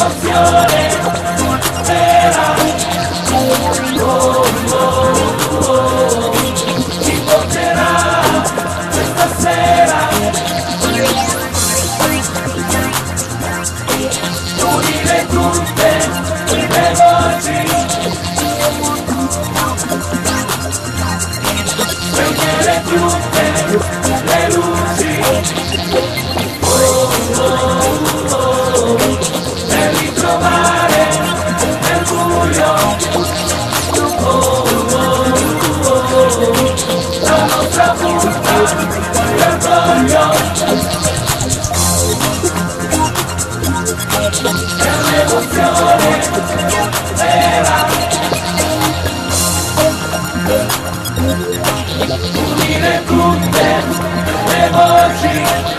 l'emozione vera, ci porterà questa sera, unire tutte le voci, spegnere tutte le luci, per ritrovare nel buio la nostra punta di orgoglio. È un'emozione vera, unire tutte le voci.